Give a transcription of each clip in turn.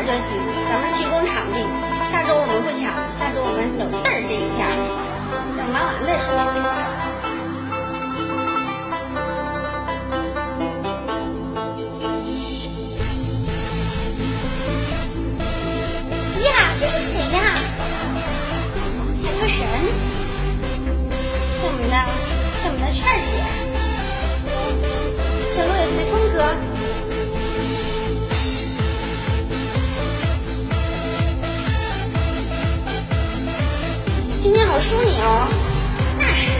就行，咱们提供场地。下周我们不抢，下周我们有事儿这一天，等忙完再说。呀，这是谁呀？小歌神，是我们的券姐，小鹿也随风哥。今天好输你哦，那是。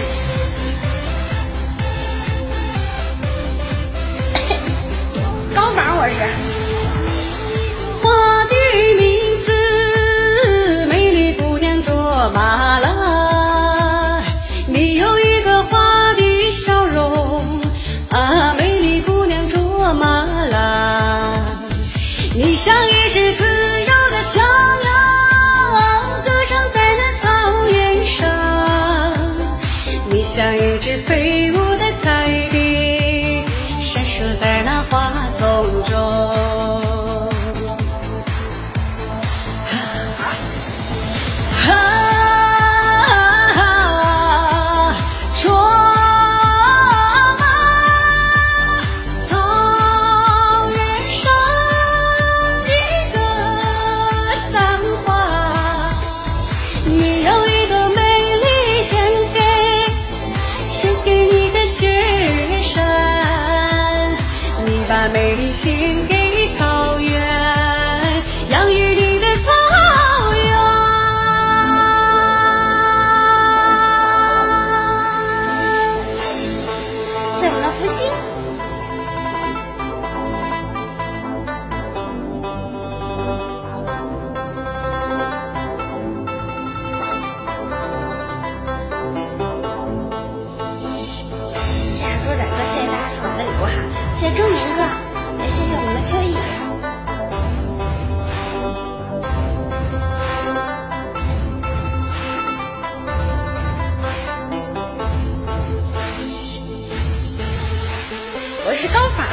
高仿我是。 花的名字，美丽姑娘卓玛拉，你有一个花的笑容啊，美丽姑娘卓玛拉，你像一只自由的小鸟。像一只飞舞的彩蝶，闪烁在那花丛中。卓玛，草原上一个散花，你有一朵美丽献给你的雪山，你把美丽献给草原，养育你的草原。 是我们的福星。谢谢周明哥，也谢谢我们的秋意。我是高仿。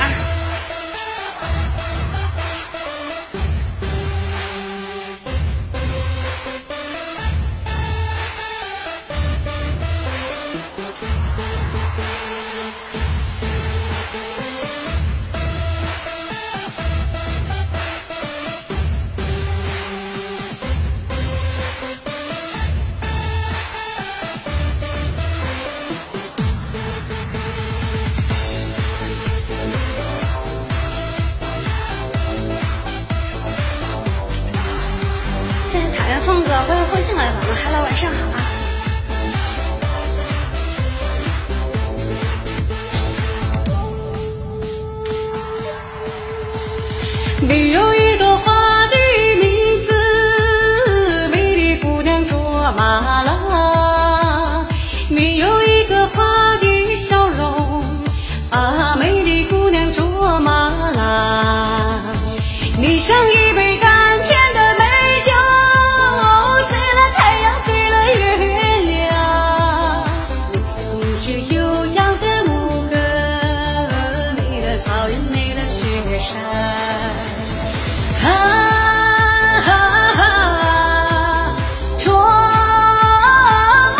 谢谢彩云凤哥，欢迎会进来的朋友 ，Hello， 晚上好啊！ 你有一朵花的名字，美丽姑娘卓玛拉，你有一个花的笑容啊，美丽姑娘卓玛拉，你像一杯甘甜的美酒，醉了太阳，醉了月亮，你像一只悠扬的牧歌，美的草原，美的雪山。卓玛，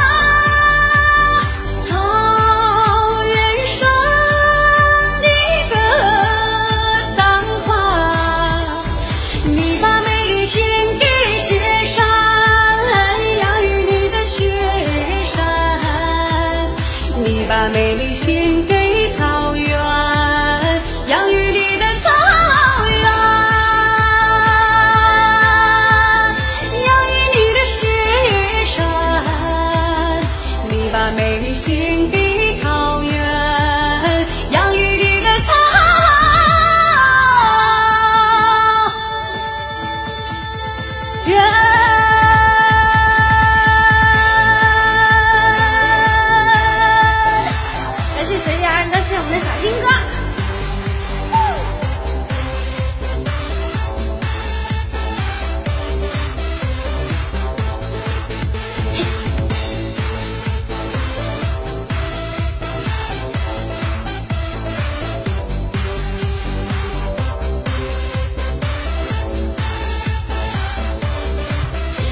草原上一个散花，你把美丽献给雪山，养育你的雪山，你把美丽献给草原，养育你的草原。把美丽献给草原，养育你的草原。 感谢随缘，感谢我们的小金哥。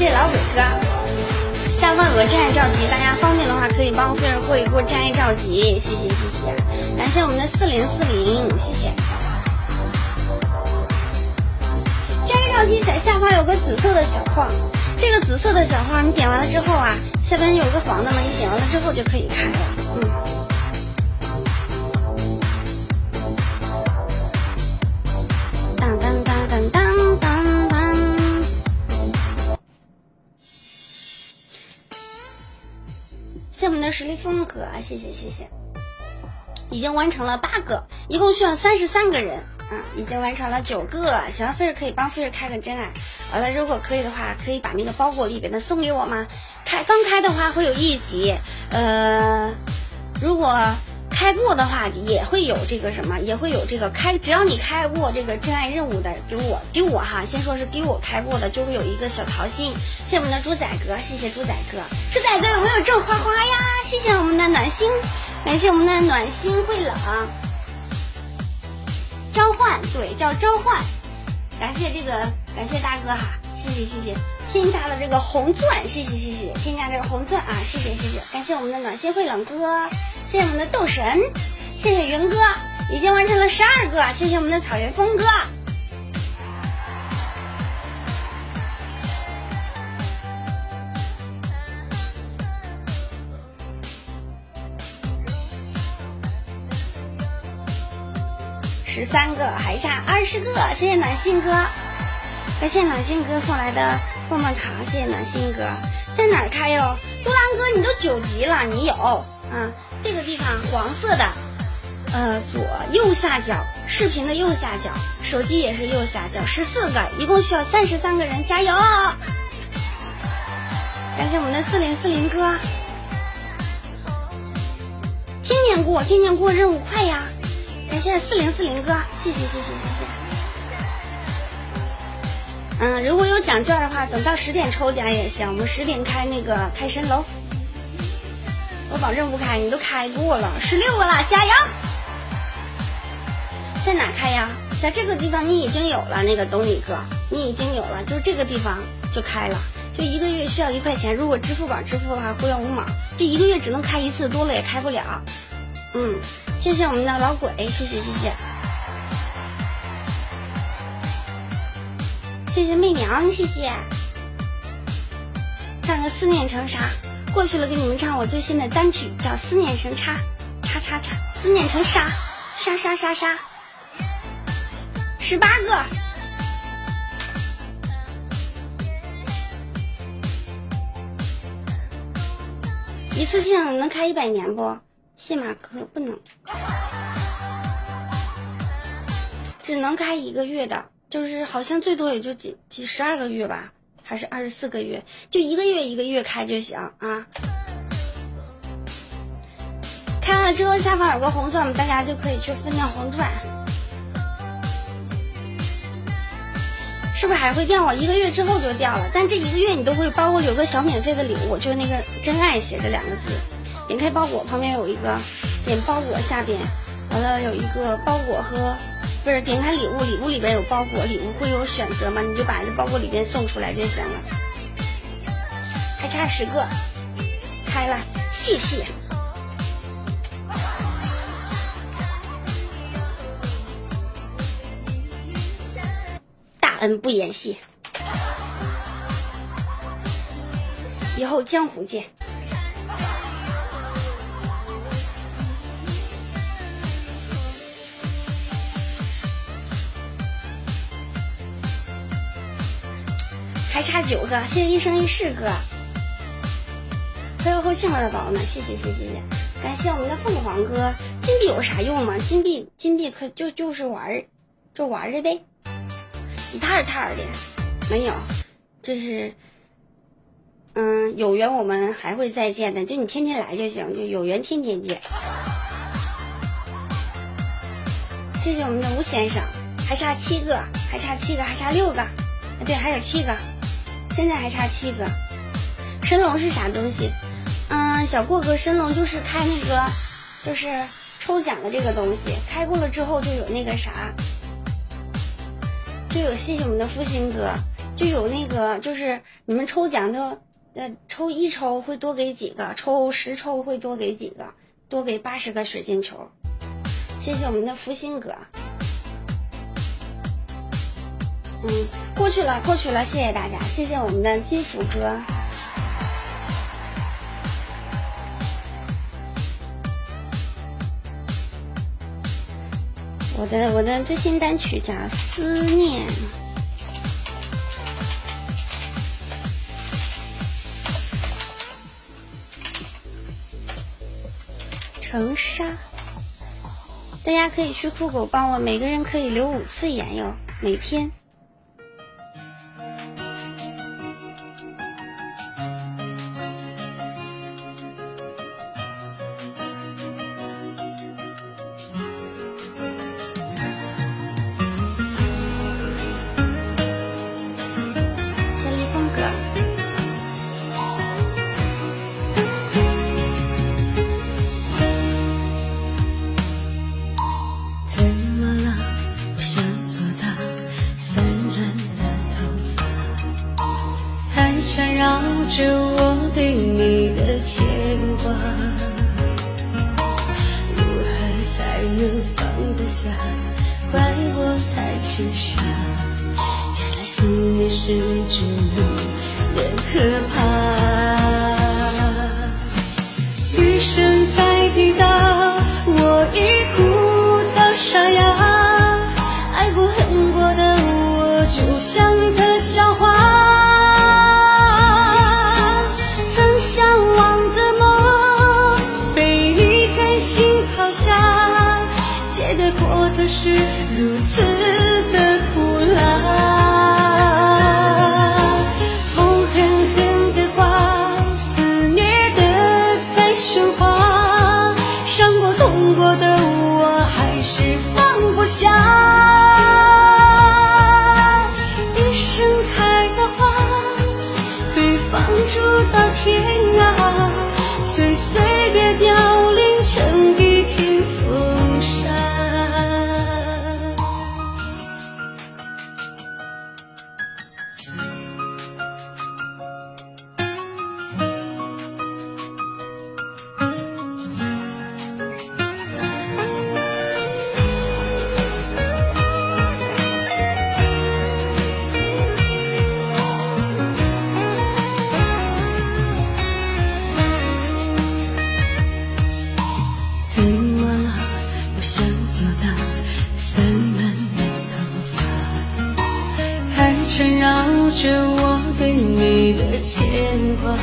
谢谢老鬼哥。下方有个真爱召集，大家方便的话可以帮我菲尔过一过真爱召集，谢谢谢谢，感谢我们的4040，谢谢。真爱召集下方有个紫色的小框，这个紫色的小框你点完了之后啊，下边有个黄的嘛，你点完了之后就可以开了。当当当当当当当。谢我们的实力风格，谢谢谢谢。已经完成了8个，一共需要33个人啊，已经完成了9个。喜欢菲儿可以帮菲儿开个真爱，完了如果可以的话，可以把那个包裹里边的送给我吗？刚开的话会有1级，如果开过的话也会有这个什么，也会有这个只要你开过这个真爱任务的，给我哈，先说是给我开过的，就会有一个小桃心。谢谢我们的猪仔哥，谢谢猪仔哥，猪仔哥有没有挣花花呀？谢谢我们的暖心，感谢我们的暖心会冷召唤，对，叫召唤，感谢大哥哈，谢谢谢谢。添加了这个红钻，谢谢谢谢，添加这个红钻啊，谢谢谢谢，感谢我们的暖心会冷哥，谢谢我们的斗神，谢谢云哥，已经完成了12个，谢谢我们的草原风哥。13个，还差20个，谢谢暖心哥，感谢暖心哥送来的棒棒糖，谢谢暖心哥。在哪儿开哟？杜兰哥，你都9级了，你有啊？这个地方黄色的，左右下角，视频的右下角，手机也是右下角，14个，一共需要33个人，加油！感谢我们的4040哥，天天过任务快呀！感谢4040哥，谢谢谢谢谢谢。如果有奖券的话，等到10点抽奖也行。我们10点开那个开神楼，我保证不开。你都开过了，16个了，加油！在哪开呀？在这个地方你已经有了，那个懂你哥，你已经有了，就是这个地方就开了，就1个月需要1块钱。如果支付宝支付的话，会要5毛。这1个月只能开1次，多了也开不了。谢谢我们的老鬼，谢谢谢谢。谢谢媚娘，谢谢。唱个思念成沙，过去了给你们唱我最新的单曲，叫《思念成沙》，思念成沙，沙沙沙沙。18个。一次性能开100年不？谢马克不能，只能开1个月的。就是好像最多也就几12个月吧，还是24个月，就1个月1个月开就行啊。开了之后下方有个红钻，大家就可以去分掉红钻。是不是还会掉啊？1个月之后就掉了，但这1个月你都会包裹有个小免费的礼物，就是那个真爱写着2个字。点开包裹旁边有一个，点包裹下边完了有一个包裹和。不是点开礼物，礼物里边有包裹，礼物会有选择嘛？你就把这包裹里边送出来就行了。还差10个，开了，谢谢。大恩不言谢，以后江湖见。还差9个，谢谢一生一世哥，还有后庆的宝呢，谢谢谢谢谢谢，感谢我们的凤凰哥。金币有啥用吗？金币可就是玩就玩的呗，一摊的没有，就是有缘我们还会再见的，就你天天来就行，就有缘天天见。谢谢我们的吴先生，还差7个，还差6个，对，还有7个。现在还差7个。神龙是啥东西？小过哥，神龙就是开那个，就是抽奖的这个东西，开过了之后就有那个啥，就有谢谢我们的复兴哥， 就有那个就是你们抽奖的，抽1抽会多给几个，抽10抽会多给几个，多给80个水晶球。谢谢我们的福星哥。过去了，谢谢大家，谢谢我们的金福哥。我的最新单曲叫《思念》。成沙，大家可以去酷狗帮我，每个人可以留5次言哟，每天。 缠绕着我对你的牵挂，如何才能放得下？怪我太痴傻，原来思念是这么的可怕。余生在抵达，我已哭到沙哑，爱过恨过的我就像个笑话。结果则是如此的苦辣，风狠狠地刮，思念的在喧哗，伤过痛过的我还是放不下。一盛开的花被放逐到天涯，岁岁别凋零成一片风沙。怎么了？不想做到散漫的头发，还缠绕着我对你的牵挂。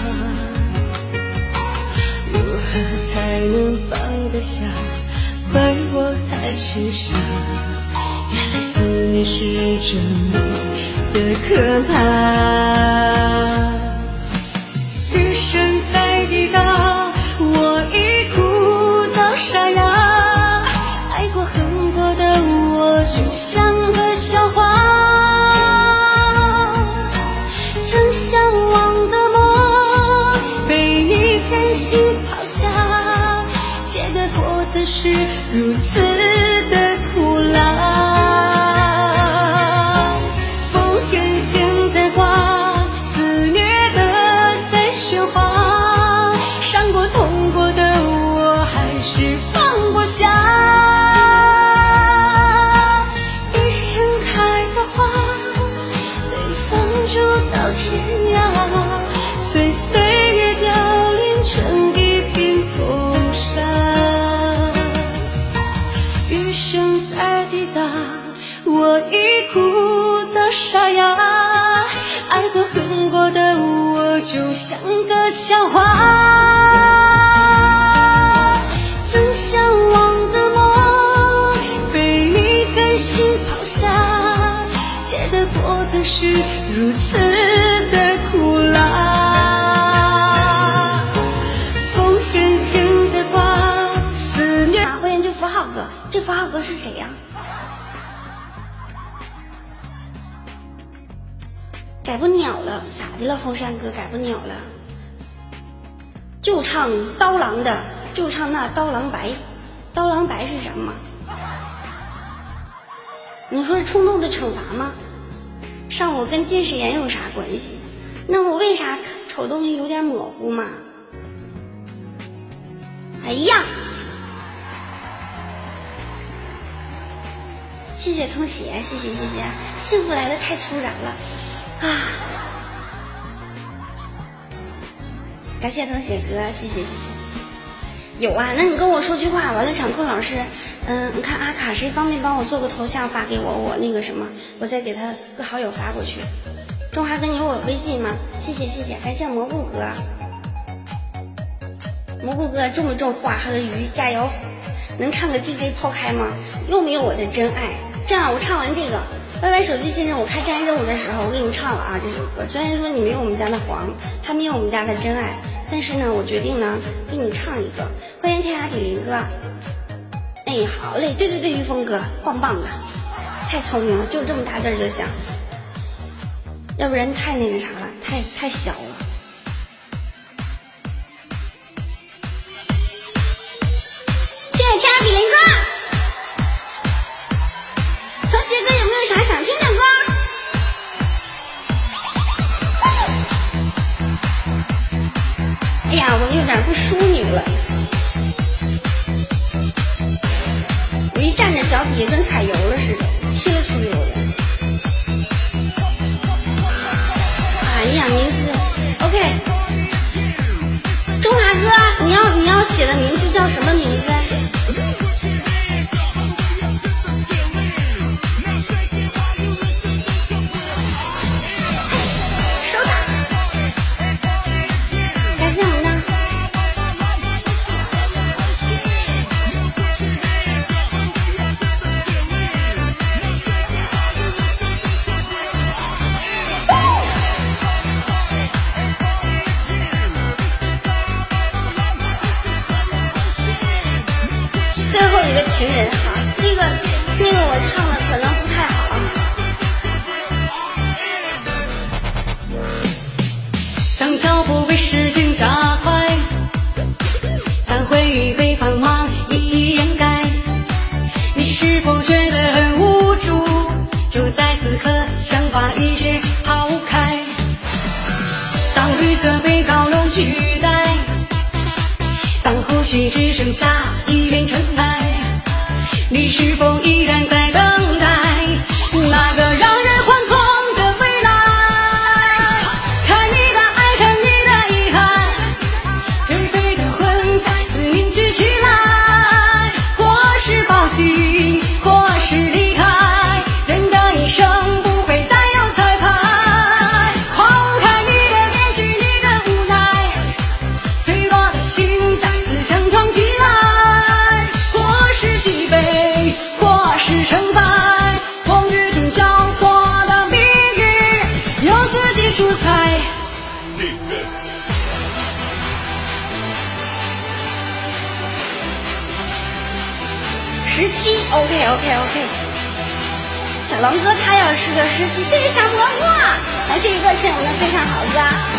如何才能放得下？怪我太痴傻，原来思念是这么的可怕。余生在抵达，我已哭到沙哑，爱过恨过的我就像个笑话。曾向往的梦被你狠心抛下，结果则是如此的苦辣。风狠狠地刮，思念的在喧哗，伤过痛过的我还是放不下。一盛开的花被放逐到天涯，岁岁月凋零成一片风沙。余生在抵达，我已哭到沙哑，爱过恨过的我就像个笑话。曾向往的梦被你狠心抛下，结果则是如此的苦辣。风狠狠地刮，思念。 欢迎这符号哥，这符号哥是谁呀？改不了了，咋的了？红山哥改不了了，就唱刀郎的，就唱那刀郎白。刀郎白是什么？你说是冲动的惩罚吗？ 上午跟近视眼有啥关系？那我为啥瞅东西有点模糊嘛？哎呀，谢谢童鞋，谢谢谢谢，幸福来的太突然了啊！感谢童鞋哥，谢谢谢谢。有啊，那你跟我说句话，完了场控老师，你看阿卡谁方便帮我做个头像发给我，我那个什么，我再给他个好友发过去。中华哥，你有我微信吗？谢谢谢谢，感谢蘑菇哥，蘑菇哥种了种花和鱼，加油！能唱个 DJ 抛开吗？有没有我的真爱？这样我唱完这个歪歪手机先生，我开战任务的时候，我给你们唱了啊这首歌。虽然说你没有我们家的黄，还没有我们家的真爱，但是呢，我决定呢给你唱一个。欢迎天涯比邻哥，哎，好嘞，对对对，玉峰哥，棒棒的，太聪明了，就这么大字儿就想，要不然太那个啥了，太小了。谢谢天涯比邻哥。同学哥有没有啥想听的歌？哎呀，我有点不淑女了，我一站着脚底下跟踩油了似的，嘁了出溜的。哎呀，名字 OK， 中华哥，你要写的名字叫什么名字？情人哈，那个我唱的可能不太好。 当脚步被时间加快，当回忆被繁忙一一掩盖，你是否觉得很无助？就在此刻，想把一切抛开。当绿色被高楼取代，当呼吸只剩下一片尘埃，你是否依然在等待那个让人惶恐的未来？看你的爱，看你的遗憾，颓废的魂再次凝聚起来，或是抱紧，或是离开，人的一生不会再有彩排。抛开你的面具，你的无奈，脆弱的心再次强壮起来，或是喜悲，或是成败，风雨中交错的命运，由自己主宰。 17 OK， 小龙哥他要是个17，谢谢小蘑菇，感谢一个欠我们的非常好歌。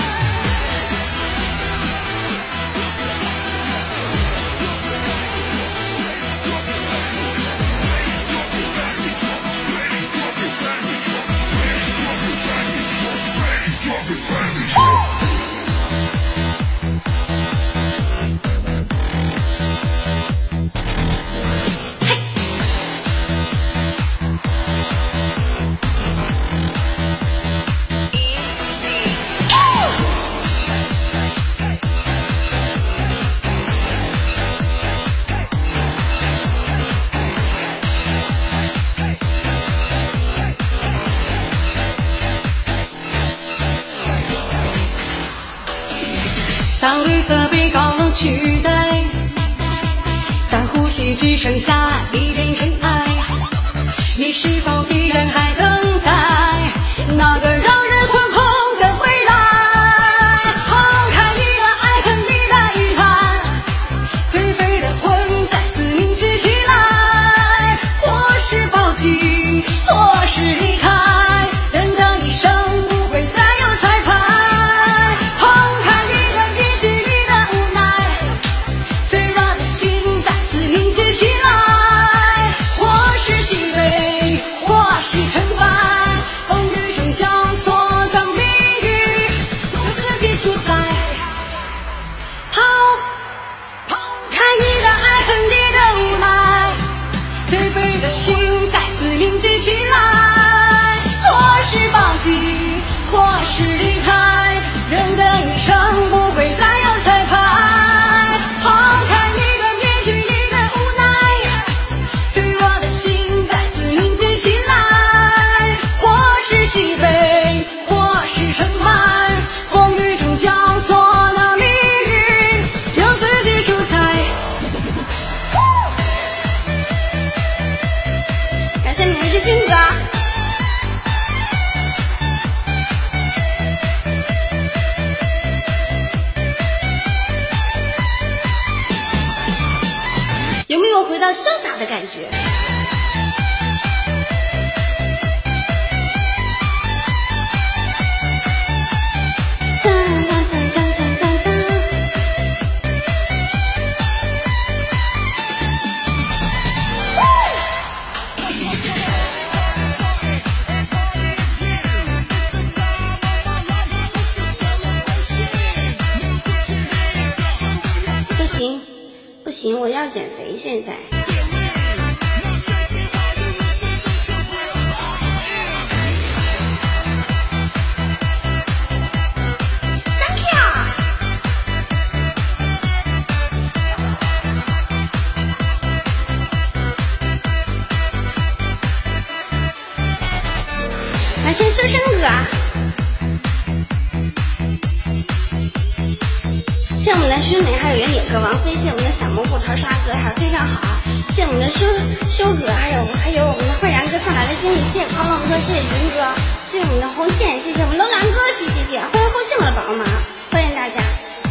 当绿色被高楼取代，当呼吸只剩下一片尘埃，你是否依然还等待那个让人惶恐的未来？抛开你的爱恨，你的遗憾，颓废的魂再次凝聚起来，或是抱紧，或是离开，人的一生不会再有彩排。抛开你的脾气，你的无奈，脆弱的心再次凝聚起来，或是喜悲，或是成败，风雨有没有回到潇洒的感觉？不行，我要减肥现在。Thank you。感谢修身哥。谢我们的须美，还有原野哥王菲，谢我们的小蘑菇淘沙哥，还有非常好，谢我们的修哥，还有我们的焕然哥送来的惊喜，谢谢狂龙哥，谢谢云哥，谢谢我们的红线，谢谢我们楼兰哥，谢谢，欢迎后进的宝宝们，欢迎大家。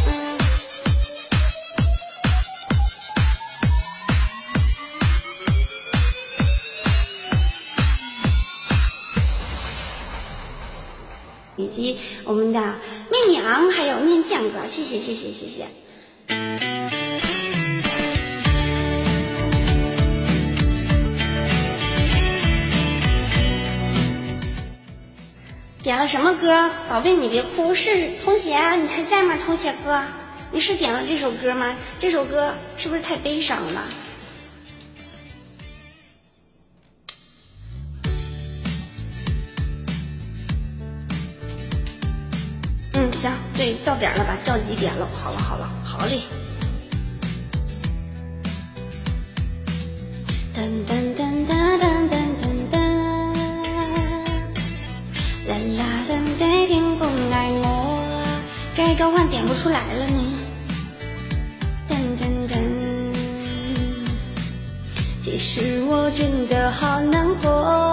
以及我们的媚娘，还有面酱哥，谢谢。点了什么歌？宝贝你别哭，是童鞋啊，你还在吗？童鞋哥，你是点了这首歌吗？这首歌是不是太悲伤了？行，对，到点了吧，着急点了。好嘞。噔噔噔噔噔噔噔噔，啦啦噔对听不爱我，该召唤点不出来了呢。噔噔噔，其实我真的好难过，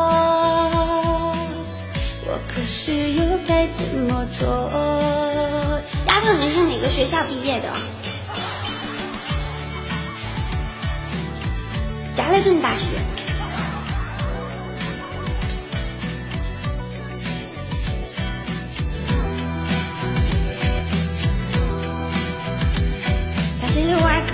我可是又该怎么做？丫头，你是哪个学校毕业的？加莱顿大学。感谢遛弯哥。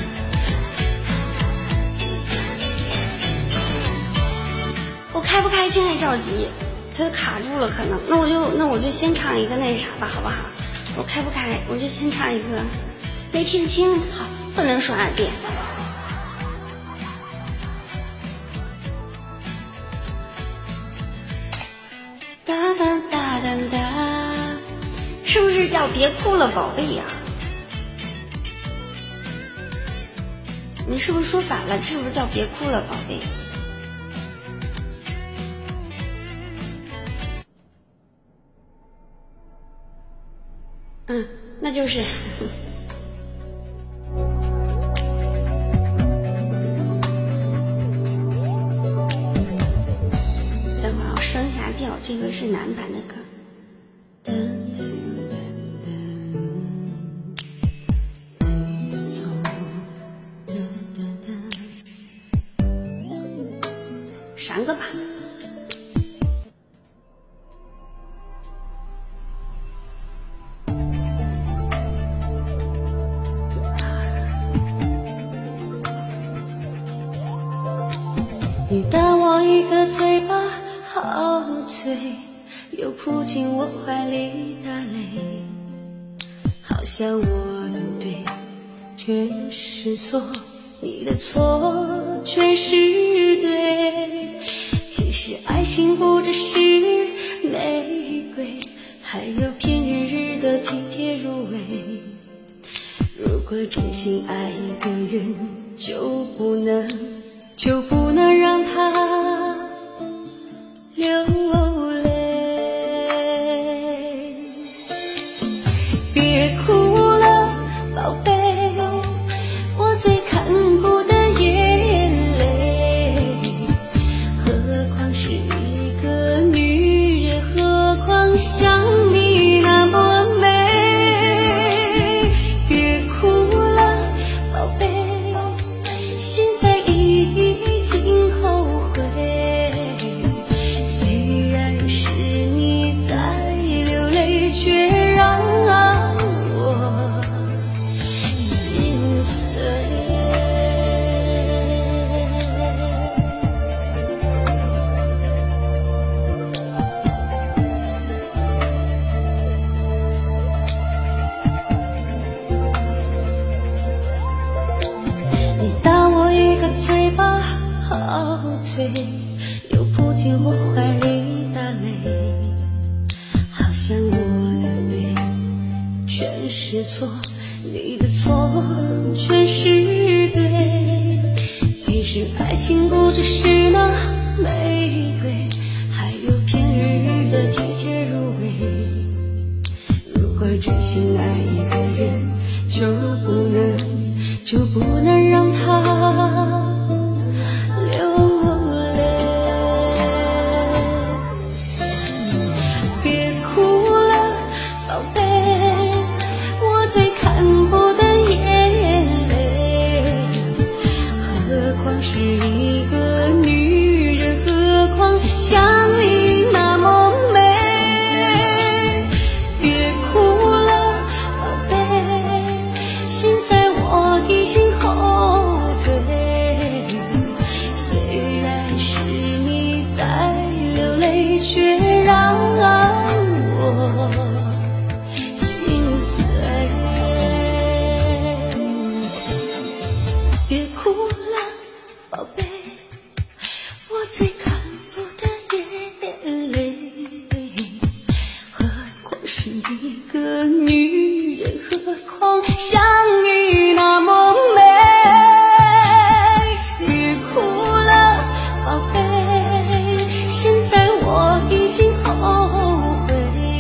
我开不开真爱着急。它卡住了，可能那我就先唱一个那啥吧，好不好？我开不开，我就先唱一个没听清，好，不能说2遍。哒哒哒哒哒，是不是叫别哭了，宝贝呀？你是不是说反了？是不是叫别哭了，宝贝？那就是等会儿我升一下调，这个是男版的歌。闪个吧。 你打我一个嘴巴，好醉，又扑进我怀里打雷，好像我的对全是错，你的错全是对。其实爱情不只是玫瑰，还有片日日的体贴入微。如果真心爱一个人，就不能让他流泪。别哭了，宝贝，我最看不得眼泪。何况是一个女人，何况像你那么美。别哭了，宝贝，心退，又扑进我怀里打雷，好像我的对全是错，你的错全是对。其实爱情不只是那玫瑰，还有片日的体贴入微。如果真心爱一个人，就不能让他流泪。别哭了，宝贝，我最看不得眼泪。何况是一个女人，何况像你那么美。别哭了，宝贝，现在我已经后退。虽然是你在流泪，却让我心碎。别哭了，宝贝，我最看不得眼泪。何况是一个女人，何况像你那么美。别哭了，宝贝，现在我已经后悔。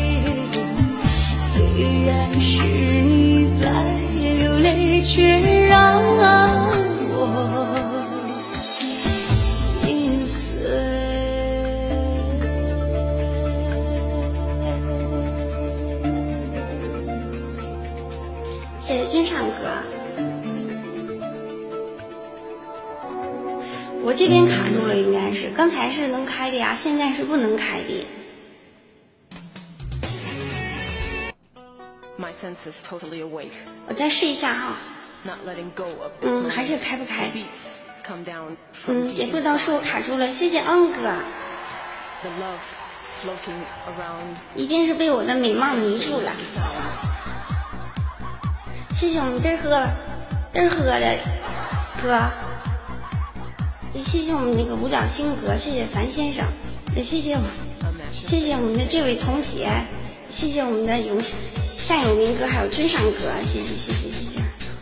虽然是你在流泪，却让我心碎。 谢谢君唱歌。我这边卡住了，应该是刚才是能开的呀，现在是不能开的。 My senses totally awake. 我再试一下哈。 Not letting go of this moment. 还是开不开？ Beats come down from deep 也不知道 inside. 是我卡住了。谢谢恩哥， The love floating around. 一定是被我的美貌迷住了。谢谢我们嘚儿喝的哥，也谢谢我们那个五角星哥，谢谢樊先生，也谢谢我们的这位同学，谢谢我们的夏永明哥，还有君上哥，谢谢。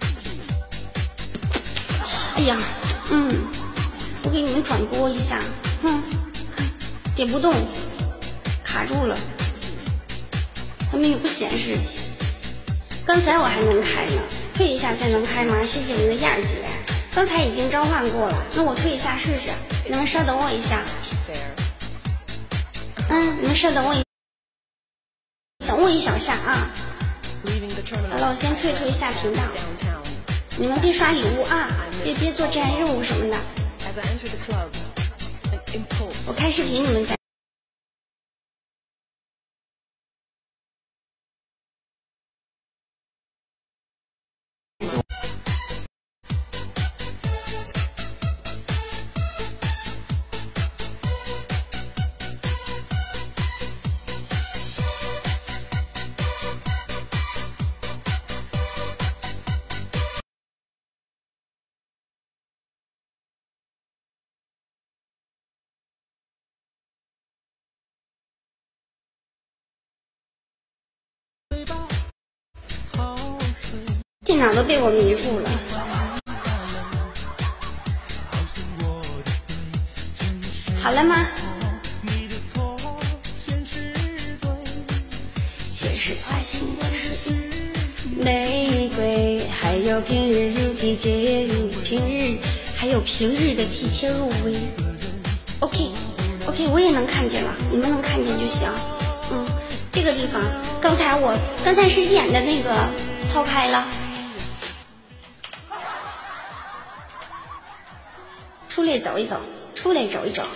哎呀，我给你们转播一下，点不动，卡住了，怎么也不显示？刚才我还能开呢，退一下才能开吗？谢谢我们的燕儿姐，刚才已经召唤过了，那我退一下试试，你们稍等我一下。你们稍等我一小下啊。好了，我先退出一下频道，你们别刷礼物啊，别做真爱任务什么的。我开视频，你们再。电脑都被我迷住了。好了吗？其实爱情的是玫瑰，还有平日体贴还有平日的体贴入微。OK， 我也能看见了，你们能看见就行。这个地方，刚才是演的那个抛开了。出来走一走，出来走一走，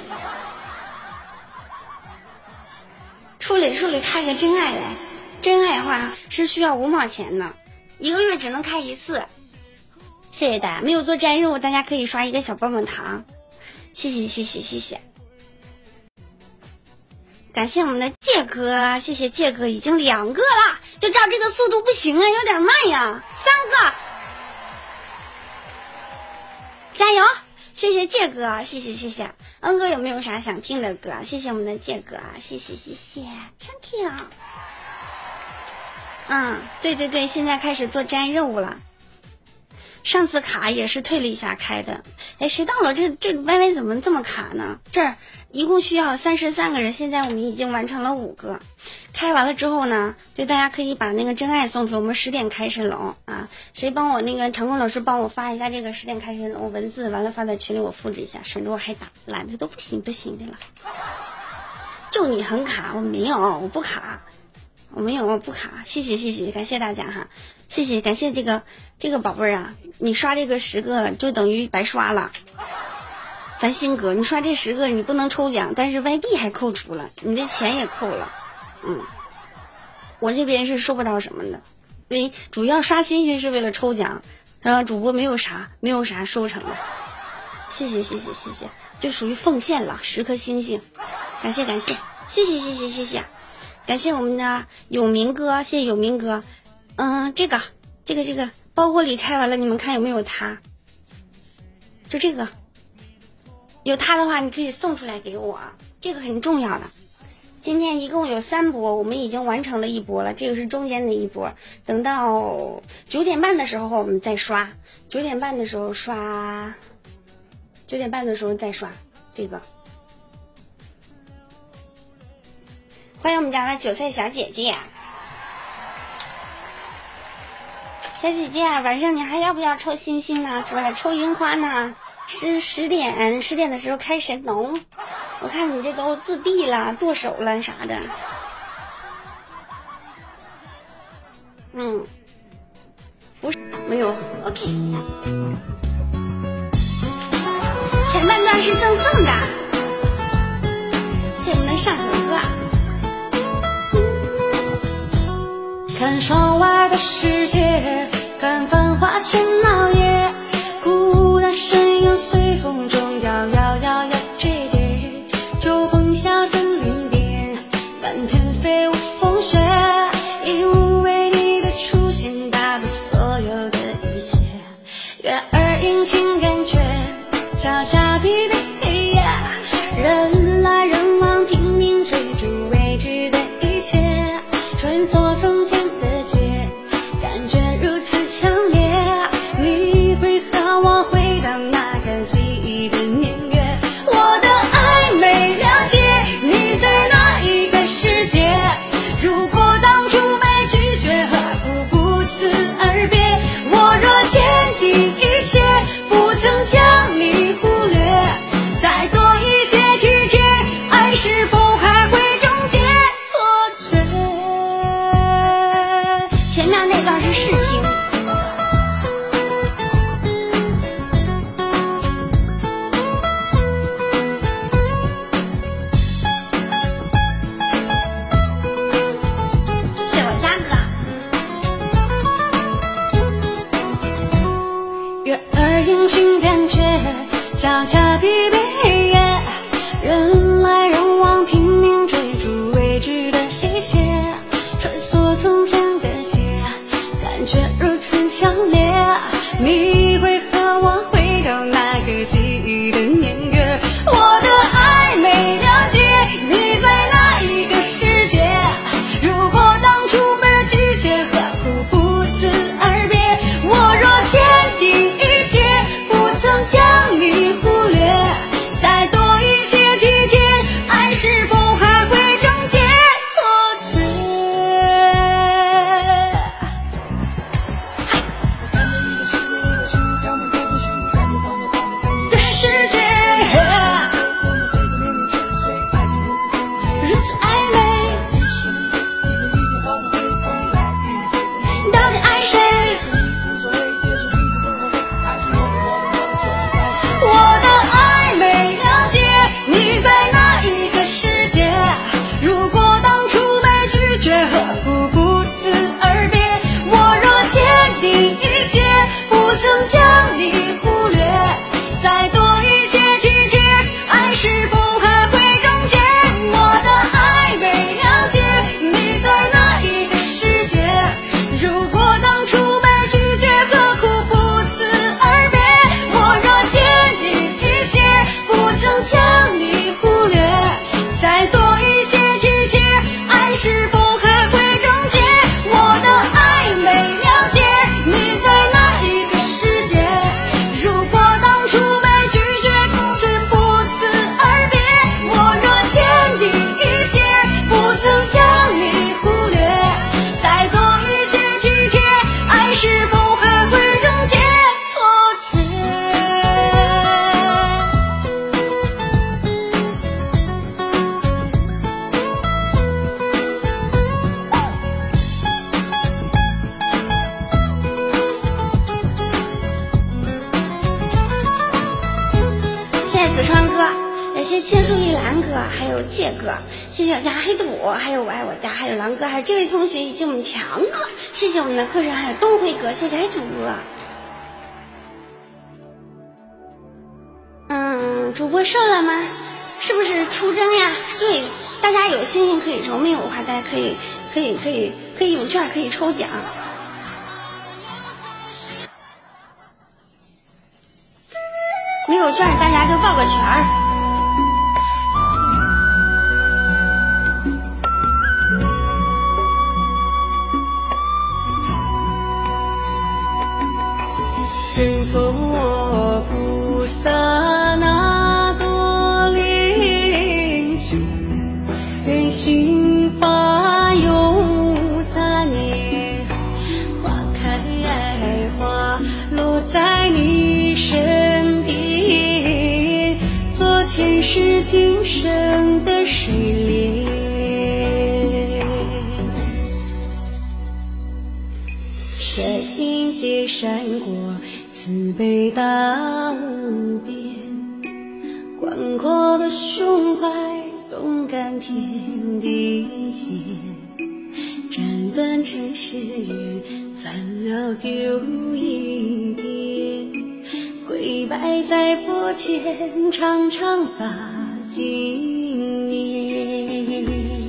出来开个真爱来。真爱的话是需要5毛钱的，1个月只能开1次。谢谢大家，没有做真任务，大家可以刷一个小棒棒糖。谢谢。感谢我们的介哥，谢谢介哥，已经2个了，就照这个速度不行啊，有点慢呀。3个，加油！ 谢谢介哥，谢谢。恩哥有没有啥想听的歌？谢谢我们的介哥，谢谢 ，Thank you。对，现在开始做摘任务了。上次卡也是退了一下开的，哎，谁到了？这歪怎么这么卡呢？这儿一共需要33个人，现在我们已经完成了5个。开完了之后呢，对大家可以把那个真爱送出。我们10点开神龙啊，谁帮我那个长空老师帮我发一下这个10点开神龙文字，完了发在群里我复制一下，省着我还打，懒得都不行的了。就你很卡，我没有，我不卡。我没有不卡，谢谢，感谢大家哈，谢谢，感谢这个宝贝儿啊，你刷这个10个就等于白刷了。咱鑫哥，你刷这10个你不能抽奖，但是外币还扣除了，你的钱也扣了。我这边是收不到什么的，因为主要刷星星是为了抽奖，主播没有啥收成的。谢谢，就属于奉献了10颗星星，感谢，谢谢。感谢我们的有明哥，谢谢有明哥。这个包裹里开完了，你们看有没有它？就这个，有它的话，你可以送出来给我，这个很重要的。今天一共有3波，我们已经完成了1波了，这个是中间的1波。等到9点半的时候我们再刷，9点半的时候再刷这个。欢迎我们家的韭菜小姐姐，小姐姐，晚上你还要不要抽星星呢？是吧？抽樱花呢？是10点的时候开神农，我看你这都自闭了、剁手了啥的。不是没有 ，OK。前半段是赠送的，谢谢我们的上河哥。 看窗外的世界，看繁华喧闹夜，孤单身影随风中摇坠跌，就风下森林边，漫天飞舞风雪，因为你的出现打破所有的一切，月儿阴晴圆缺，脚下疲惫黑夜，人来人往拼命追逐未知的一切，穿梭从前的街，感觉如此强烈，你会和我回到那个记忆的年月，我的爱没了解，你在哪一个世界，如果当初没拒绝，何苦不辞而别，我若坚定一些，不曾将你忽略，再多一些体贴，爱是否还会终结错觉。 前面那段是试听。谢我家哥。 月儿阴晴圆缺，脚下疲惫黑夜，人来人往拼命追逐未知的一切，穿梭从前的街，感觉如此强烈，你会和我回到那个记忆的年月，我的爱没了解，你在哪一个世界，如果当初没拒绝，何苦不辞而别，我若坚定一些，不曾将你忽略，再多一些体贴，爱是否还会终结错觉。的世界如此暧昧，到底爱谁？我的爱没了解，你在哪一个世界，如果当初没拒绝，何苦不辞而别，我若坚定一些，不曾将你忽略，再多一些体贴，爱是否还会终结，我的爱没了解，你在哪一个世界，如果当初没拒绝，何苦不辞而别，我若坚定一子川哥，感谢千树一兰哥，还有介哥，谢谢我家黑土，还有我爱我家，还有狼哥，还有这位同学以及我们强哥，谢谢我们的课程，还有东辉哥，谢谢黑土哥。主播瘦了吗？是不是出征呀？对，大家有星星可以抽，没有的话大家可以有券可以抽奖。没有券大家就报个圈儿。 人作菩萨那多莲树，人心发有杂念，花开花落在你身边，做前世今生的水莲。山云皆闪过，慈悲大无边，宽阔的胸怀，动感天地间，斩断尘世缘，烦恼丢一边，跪拜在佛前，常常把经念。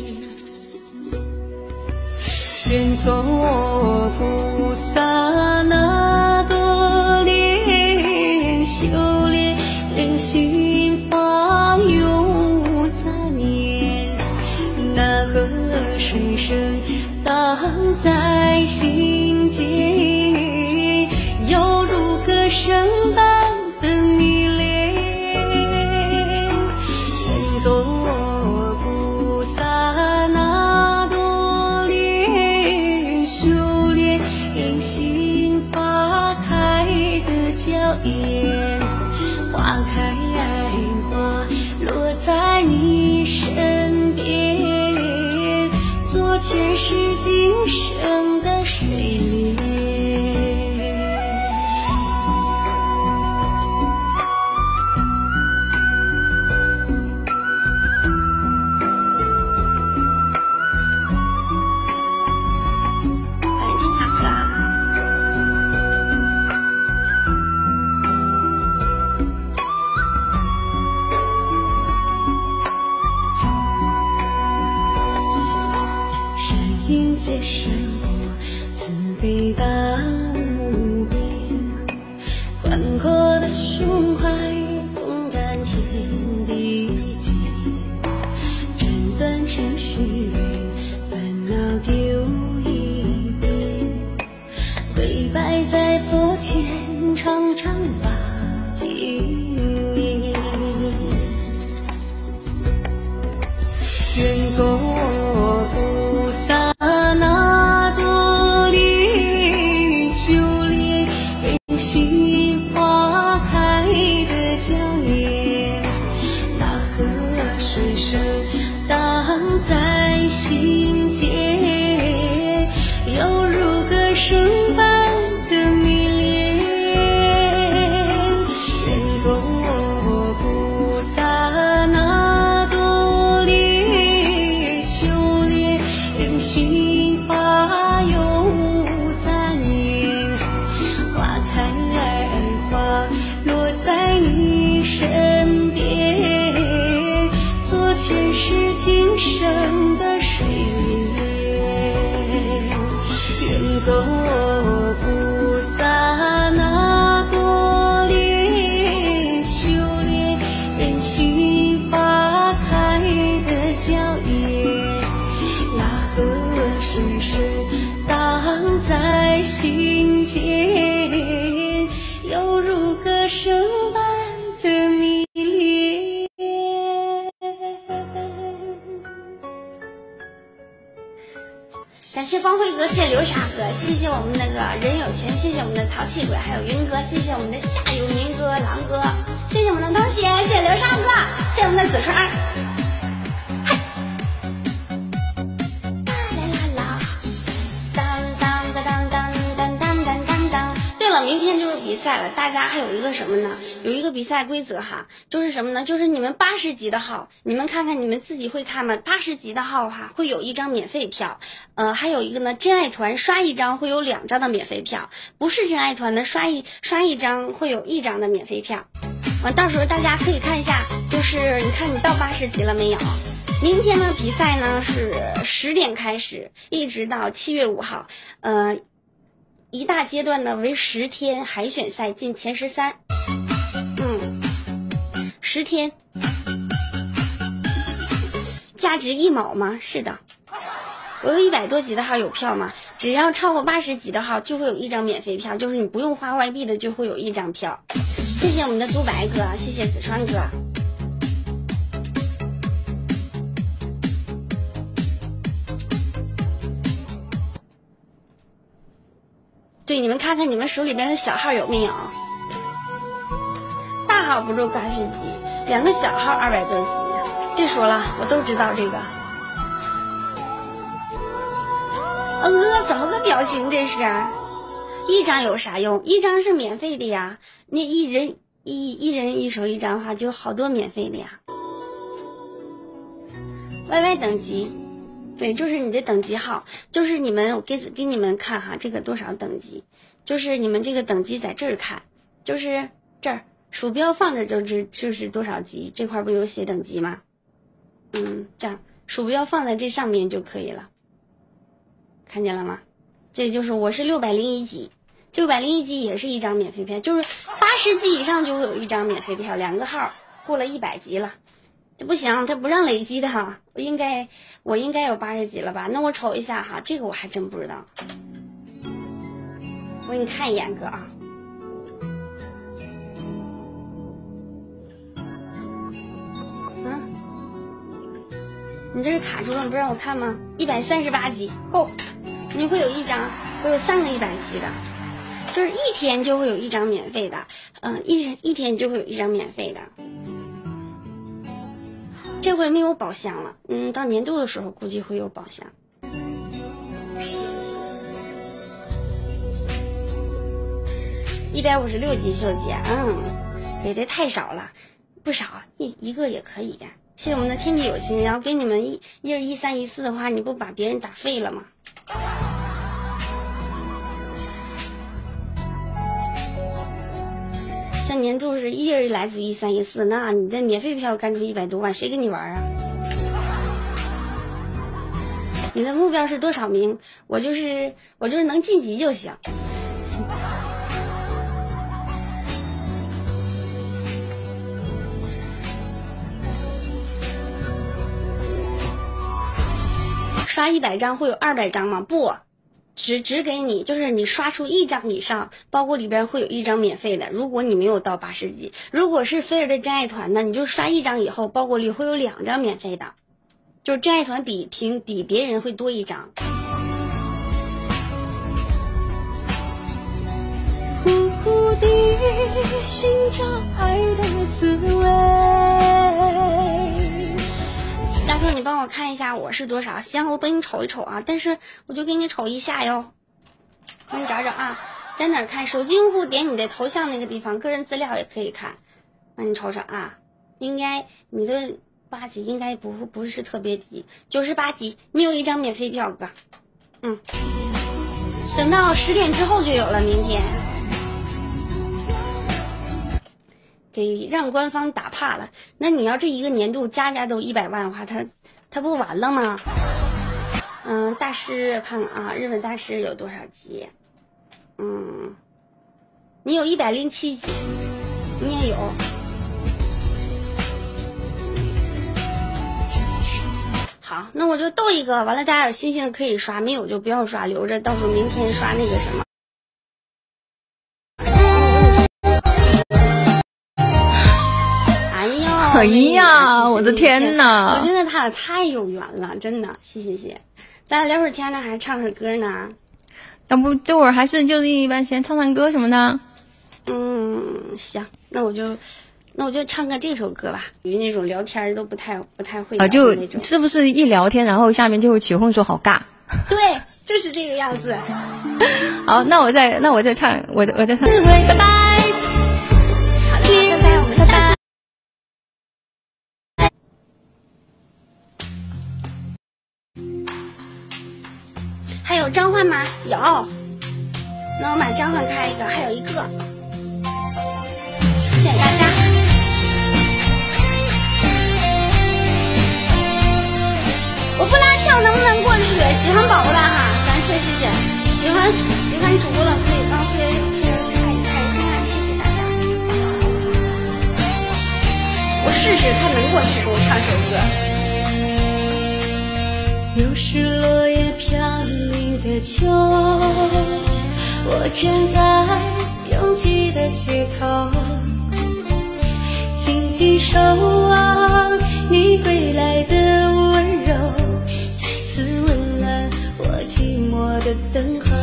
愿做菩萨那多莲，修炼人心放有杂念，那河水声荡在心间，犹如歌声般的迷恋。愿做菩萨那多莲，修炼人心花开的娇艳，花开花落在你身边，做前世今生的水莲。云皆闪过，慈悲大无边，宽阔的胸怀，动感天地间，斩断尘世缘，烦恼丢一边，跪拜在佛前，常常把经念。愿做菩萨那多莲，修炼人心花开的娇艳，那河水声荡在心间，犹如歌声般的迷恋。愿做菩萨那多莲，修炼人心花有杂念，花开花落在你身边，做前世今生的水莲。愿做菩萨那多莲，修炼人心花开的娇艳，那河水声荡在心间，犹如歌声般的迷恋。 感谢光辉哥，谢谢流沙哥，谢谢我们那个人有钱，谢谢我们的淘气鬼，还有云哥，谢谢我们的夏有明哥、狼哥，谢谢我们的东西，谢谢流沙哥，谢谢我们的子川。嗨，啦啦啦，当当当当当当当当当。对了，明天就是比比赛了，大家还有一个什么呢？有一个比赛规则哈，就是什么呢？就是你们80级的号，你们看看你们自己会看吗？80级的号哈，会有1张免费票。还有一个呢，真爱团刷1张会有2张的免费票，不是真爱团的刷一张会有1张的免费票。到时候大家可以看一下，就是你看你到80级了没有？明天呢比赛呢是10点开始，一直到7月5号，一大阶段呢为10天海选赛进前13，10天，价值1毛吗？是的，我有100多级的号有票吗？只要超过80级的号就会有1张免费票，就是你不用花外币的就会有1张票。谢谢我们的都白哥，谢谢子川哥。对，你们看看你们手里边的小号有没有？大号不够80级，2个小号200多级。别说了，我都知道这个。怎么个表情这是？1张有啥用？1张是免费的呀，那一人一手1张的话，就好多免费的呀。YY 等级。对，就是你的等级号，就是你们我给你们看哈，这个多少等级，就是你们这个等级在这儿看，就是这儿鼠标放着就是多少级，这块不有写等级吗？这样鼠标放在这上面就可以了，看见了吗？这就是我是601级，601级也是1张免费票，就是80级以上就会有1张免费票，2个号过了100级了。这不行，他不让累积的哈，我应该有80级了吧？那我瞅一下哈，这个我还真不知道。我给你看一眼哥啊，你这是卡住了，你不让我看吗？138级够，你会有1张，我有3个100级的，就是1天就会有1张免费的，一天就会有1张免费的。这回没有宝箱了，到年度的时候估计会有宝箱。156级秀姐，给的太少了，不少，一个也可以。谢谢我们的天地有情，然后给你们一人13、14的话，你不把别人打废了吗？像年度是一人来自13、14，那你这免费票干出100多万，谁跟你玩啊？你的目标是多少名？我就是能晋级就行。刷100张会有200张吗？不。只给你，就是你刷出1张以上，包括里边会有1张免费的。如果你没有到80级，如果是菲儿的真爱团呢，你就刷1张以后，包裹里会有2张免费的，就是真爱团比别人会多1张。 苦苦地寻找爱的滋味。 大哥，你帮我看一下我是多少？行，我帮你瞅一瞅啊，但是我就给你瞅一下哟。帮你找找啊，在哪儿看？手机用户点你的头像那个地方，个人资料也可以看。帮你瞅瞅啊，应该你的8级应该不是特别低，98级，没有1张免费票哥。等到10点之后就有了，明天。给让官方打怕了，那你要这一个年度家都100万的话，他不完了吗？大师看看啊，日本大师有多少级？你有107级，你也有。好，那我就斗一个，完了大家有星星的可以刷，没有就不要刷，留着到时候明天刷那个什么。 哎呀，我的天哪！ 我觉得他俩太有缘了，真的，谢谢。咱俩聊会儿天呢，还唱会儿歌呢。 要不这会儿还是就是一般先唱唱歌什么的。 行，那我就唱个这首歌吧。与那种聊天都不太会啊，就是不是一聊天，然后下面就会起哄说好尬。 对，就是这个样子。 好，那我再唱，我再唱。拜拜。 召唤吗？有，那我把召唤开一个，还有一个，谢谢大家。我不拉票能不能过去？喜欢宝宝的哈，感谢谢谢，喜欢主播的可以帮飞看一看，真爱，谢谢大家。我试试看能过去，给我唱首歌。 又是落叶飘零的秋，我站在拥挤的街头，紧紧守望你归来的温柔，再次温暖我寂寞的等候。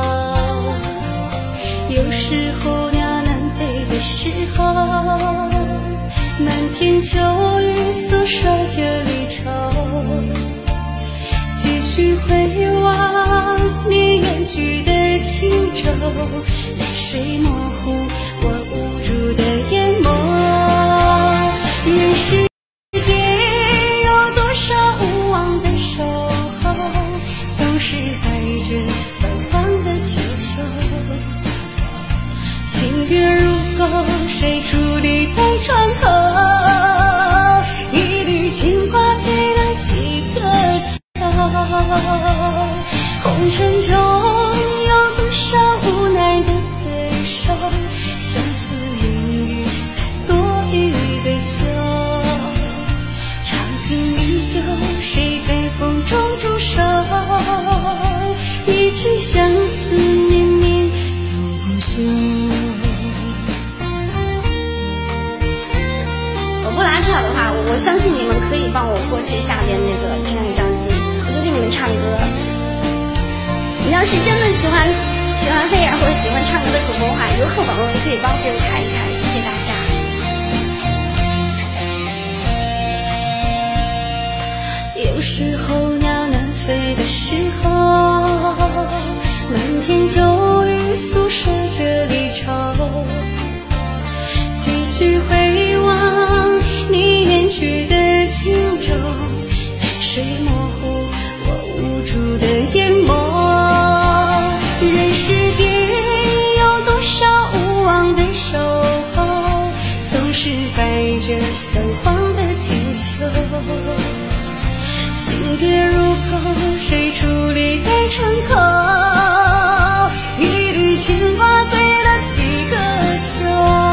有时候鸟南飞的时候，满天秋雨诉说着离愁，继续回望你远去的轻舟，泪水模糊我无助的眼眸。人世间有多少无望的守候，总是在这泛黄的祈求。情缘如钩，谁伫立在窗口？一缕牵挂醉了几个秋。红尘中有多少无奈的回首，相思淋雨在多雨的秋。长情依旧，谁在风中驻守？一曲相思绵绵永不休。 我不拉票的话，我相信你们可以帮我过去下边那个真爱张机，我就给你们唱歌。你要是真的喜欢飞儿或者喜欢唱歌的主播的话，有后宝宝也可以帮飞儿开一开，谢谢大家。 有时候鸟南飞的时候，满天秋雨诉说着离愁，继续回望你远去的轻舟，泪水模糊我无助的眼眸。人世间有多少无望的守候，总是在这泛黄的祈求。情蝶如钩，谁伫立在窗口？一缕牵挂醉了几个秋。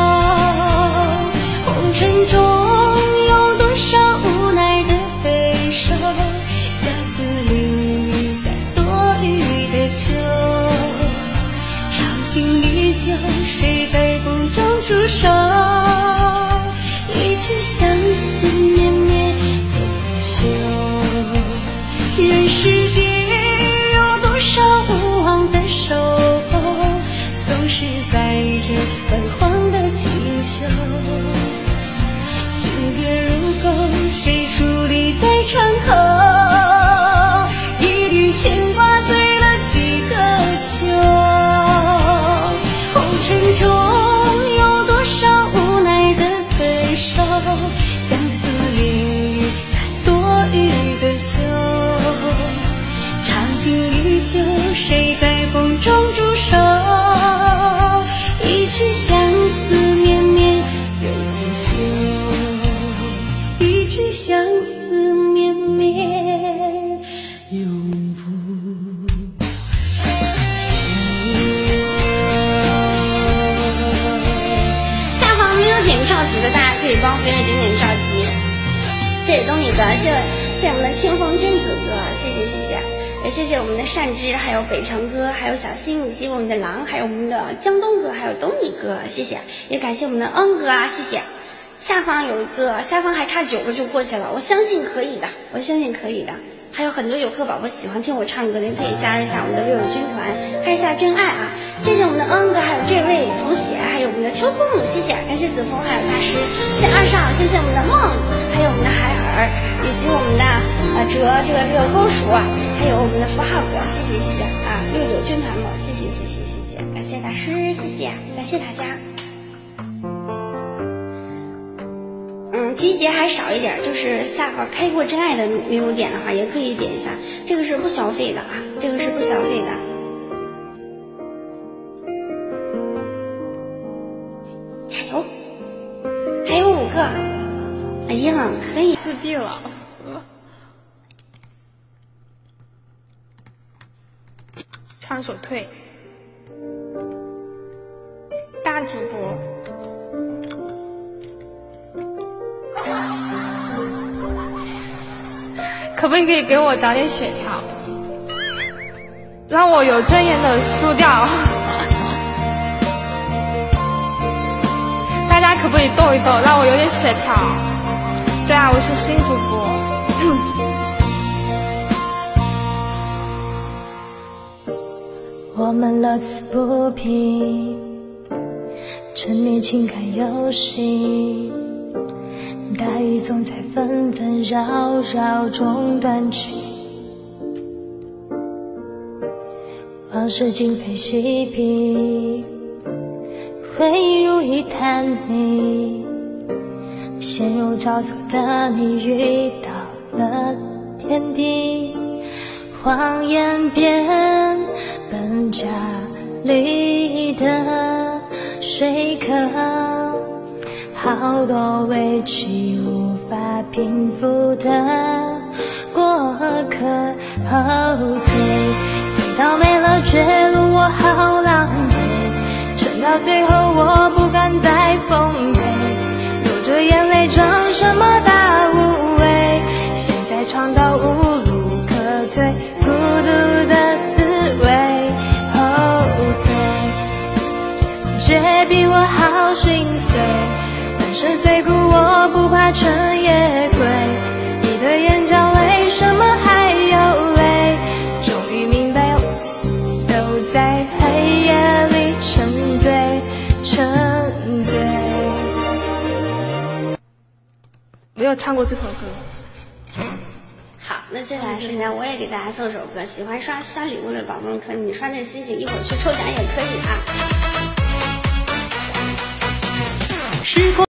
红尘中有多少无奈的回首，相思淋雨在多雨的秋。长情依旧，谁在风中驻守？一曲相思绵绵永不休。人世间有多少无望的守候，总是在这泛黄的清秋。情缘如钩，谁伫立在窗口？一缕牵挂醉了几个秋。红尘中有多少无奈的回首，相思淋雨在多雨的秋。长情依旧，谁在风中驻守？一曲相思绵绵永不休，一曲相思绵绵永不休。 下方没有点召集的，大家可以帮别人点召集。谢谢东尼哥，谢谢我们的清风君子哥，谢谢谢谢。也谢谢我们的善之，还有北城哥，还有小新，以及我们的狼，还有我们的江东哥，还有东尼哥，谢谢。也感谢我们的恩哥啊，谢谢。下方有一个，下方还差9个就过去了，我相信可以的，我相信可以的。还有很多游客宝宝喜欢听我唱歌的，也可以加入一下我们的六友军团，看一下真爱啊！谢谢我们的恩哥，还有这位同学，还有我们的秋风，谢谢，感谢子枫，还有大师，谢谢二少，谢谢我们的梦，还有我们的海尔，以及我们的这个勾叔，还有我们的符号哥，谢谢谢谢啊！六友军团们，谢谢谢谢谢谢，感谢大师，谢谢，感谢大家。 集结还少一点，就是下号开过真爱的没有点的话，也可以点一下，这个是不消费的啊，这个是不消费的。加油，还有5个，哎呀，可以自闭了。唱首退，大主播。可不可以给我找点血条，让我有尊严的输掉？大家可不可以动一动，让我有点血条？对啊，我是新主播。 我们乐此不疲，沉迷情感游戏，大雨总在纷纷扰扰中断去，往事今非昔比，回忆如一滩泥，陷入沼泽的你遇到了天地，谎言变本家里的水客，好多委屈无法平复的过客，后退回到没了绝路，我好狼狈，撑到最后我不敢再奉陪，流着眼泪装什么大无畏，现在尝到无路可退，孤独的滋味，后退却比我好心碎，半生碎骨我不怕彻夜归，你的眼角为什么还有泪，终于明白都在黑夜里沉醉沉醉。 没有唱过这首歌。 好，那接下来时间我也给大家送首歌，喜欢刷礼物的宝宝们，可以刷这个星星，一会儿去抽奖也可以啊。 时光